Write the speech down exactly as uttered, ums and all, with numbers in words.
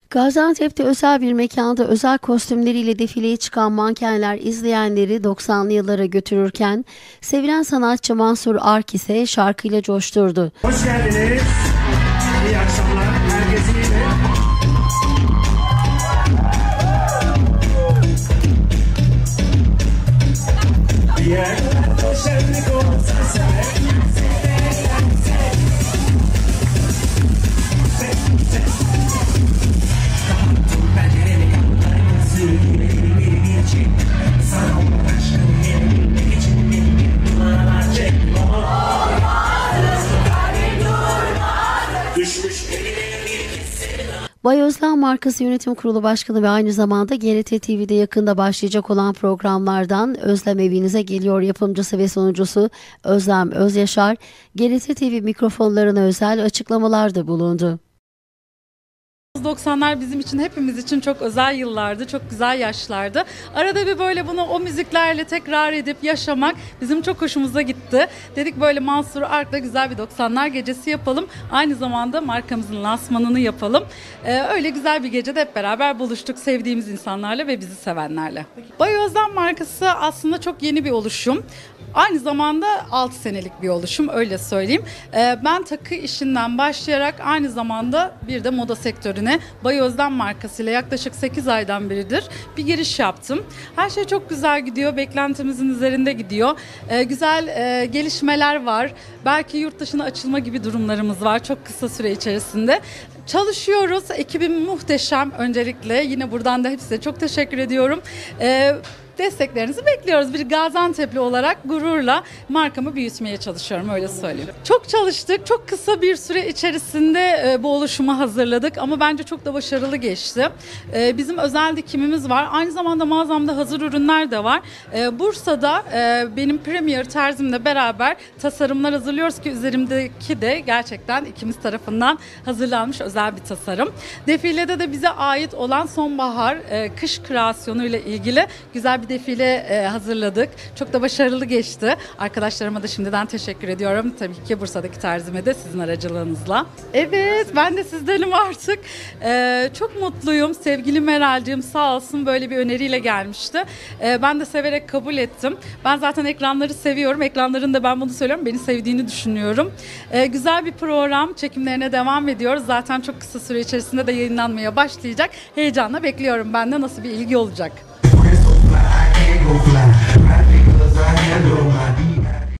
Gaziantep'te özel bir mekanda özel kostümleriyle defileye çıkan mankenler izleyenleri doksanlı yıllara götürürken sevilen sanatçı Mansur Ark ise şarkıyla coşturdu. Hoş geldiniz. İyi akşamlar. Herkes iyi mi? Yeah. Bay Özlem markası yönetim kurulu başkanı ve aynı zamanda G R T T V'de yakında başlayacak olan programlardan Özlem Evinize Geliyor yapımcısı ve sunucusu Özlem Özyaşar, G R T T V mikrofonlarına özel açıklamalarda bulundu. doksanlar bizim için, hepimiz için çok özel yıllardı, çok güzel yaşlardı. Arada bir böyle bunu o müziklerle tekrar edip yaşamak bizim çok hoşumuza gitti. Dedik böyle Mansur Ark'la güzel bir doksanlar gecesi yapalım. Aynı zamanda markamızın lansmanını yapalım. Ee, öyle güzel bir gecede hep beraber buluştuk sevdiğimiz insanlarla ve bizi sevenlerle. Bay Özlem markası aslında çok yeni bir oluşum. Aynı zamanda altı senelik bir oluşum, öyle söyleyeyim. Ee, ben takı işinden başlayarak aynı zamanda bir de moda sektörüne Bay Özlem markasıyla yaklaşık sekiz aydan beridir bir giriş yaptım. Her şey çok güzel gidiyor, beklentimizin üzerinde gidiyor. Ee, güzel e, gelişmeler var. Belki yurt dışına açılma gibi durumlarımız var çok kısa süre içerisinde. Çalışıyoruz. Ekibim muhteşem öncelikle. Yine buradan da hepsine çok teşekkür ediyorum. Ee, Desteklerinizi bekliyoruz. Bir Gaziantep'li olarak gururla markamı büyütmeye çalışıyorum, öyle söyleyeyim. Çok çalıştık. Çok kısa bir süre içerisinde bu oluşumu hazırladık ama bence çok da başarılı geçti. Bizim özel dikimimiz var. Aynı zamanda mağazamda hazır ürünler de var. Bursa'da benim Premier terzimle beraber tasarımlar hazırlıyoruz ki üzerimdeki de gerçekten ikimiz tarafından hazırlanmış özel bir tasarım. Defilede de bize ait olan sonbahar, kış kreasyonu ile ilgili güzel bir defile e, hazırladık. Çok da başarılı geçti. Arkadaşlarıma da şimdiden teşekkür ediyorum. Tabii ki Bursa'daki terzime de sizin aracılığınızla. Evet, ben de sizdenim artık. E, çok mutluyum. Sevgili Meral'cığım sağ olsun böyle bir öneriyle gelmişti. E, ben de severek kabul ettim. Ben zaten ekranları seviyorum. Ekranların da ben bunu söylüyorum. Beni sevdiğini düşünüyorum. E, güzel bir program. Çekimlerine devam ediyoruz. Zaten çok kısa süre içerisinde de yayınlanmaya başlayacak. Heyecanla bekliyorum ben de nasıl bir ilgi olacak. Go fly, I can't go fly. My niggas, I handle my